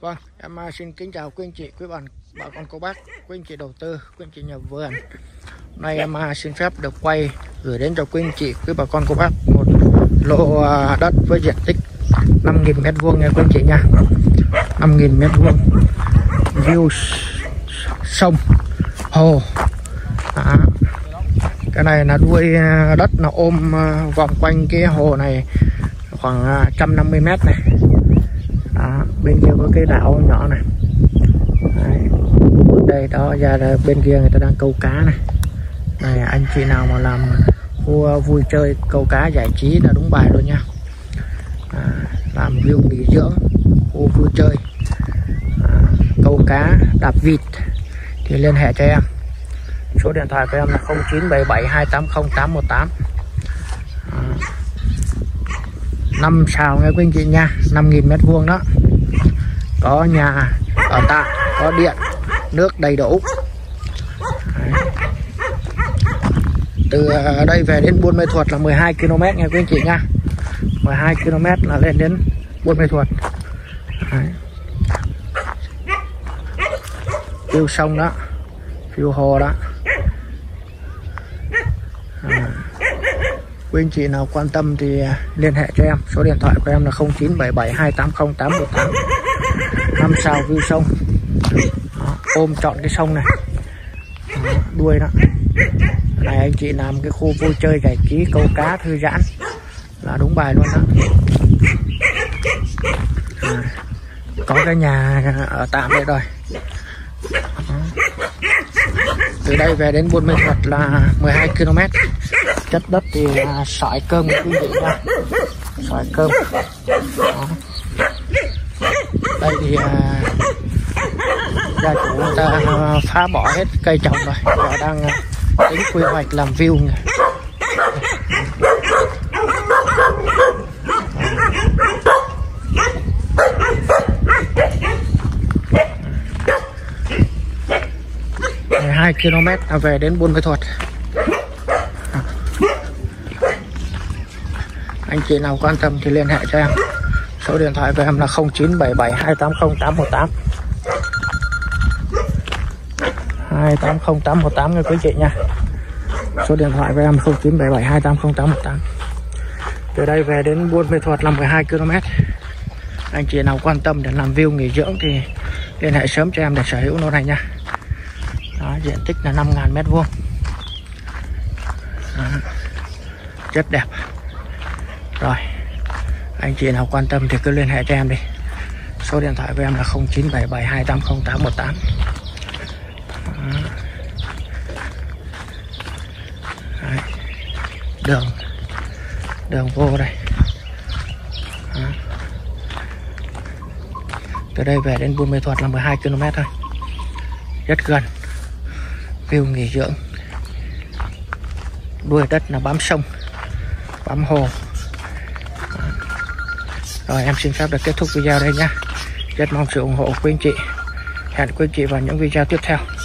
Vâng, em xin kính chào quý anh chị, quý bà con cô bác, quý anh chị đầu tư, quý anh chị nhà vườn. Hôm nay em xin phép được quay gửi đến cho quý anh chị, quý bà con cô bác một lô đất với diện tích 5.000 m² nha quý anh chị nha. 5.000 m², view sông, hồ. Đó. Cái này là đuôi đất nó ôm vòng quanh cái hồ này khoảng 150 m này. Đó, bên kia có cái đảo nhỏ này. Đấy. Đây đó, ra bên kia người ta đang câu cá này. Này, anh chị nào mà làm khu vui chơi câu cá giải trí là đúng bài luôn nha. Làm view nghỉ dưỡng, khu vui chơi, câu cá, đạp vịt thì liên hệ cho em. Số điện thoại của em là 0977280818. 5 sào nghe quý anh chị nha, 5.000 m² đó. Có nhà ở tạm, có điện, nước đầy đủ. Đấy. Từ đây về đến Buôn Mê Thuột là 12 km nghe quý anh chị nha. 12 km là lên đến Buôn Mê Thuột. Đấy. View sông đó, view hồ đó. Quý anh chị nào quan tâm thì liên hệ cho em. Số điện thoại của em là 0977280818. 5 sào view sông. Đó, ôm trọn cái sông này. Đó, đuôi đó. Này anh chị làm cái khu vui chơi giải trí câu cá thư giãn là đúng bài luôn đó. Có cái nhà ở tạm đây rồi. Đó. Từ đây về đến Buôn Mê Thuột là 12 km. Chất đất thì sỏi cơm quý vị nha, sỏi cơm. Đó. Đây thì gia chủ người ta phá bỏ hết cây trồng rồi, và đang tính quy hoạch làm view này. Đó. 2 km là về đến Buôn Mê Thuột. Anh chị nào quan tâm thì liên hệ cho em. Số điện thoại của em là 0977280818. 280818 nha quý chị nha. Số điện thoại của em 0977280818. Từ đây về đến Buôn Mê Thuột là 12 km. Anh chị nào quan tâm để làm view nghỉ dưỡng thì liên hệ sớm cho em để sở hữu lô này nha. Đó, diện tích là 5.000 m². Đó, rất đẹp. Rồi, anh chị nào quan tâm thì cứ liên hệ cho em đi. Số điện thoại của em là 0977280818. Đường vô đây. Đó. Từ đây về đến Buôn Mê Thuột là 12 km thôi, rất gần. View nghỉ dưỡng, đuôi đất là bám sông, bám hồ. Rồi em xin phép được kết thúc video đây nhá. Rất mong sự ủng hộ của quý anh chị. Hẹn quý anh chị vào những video tiếp theo.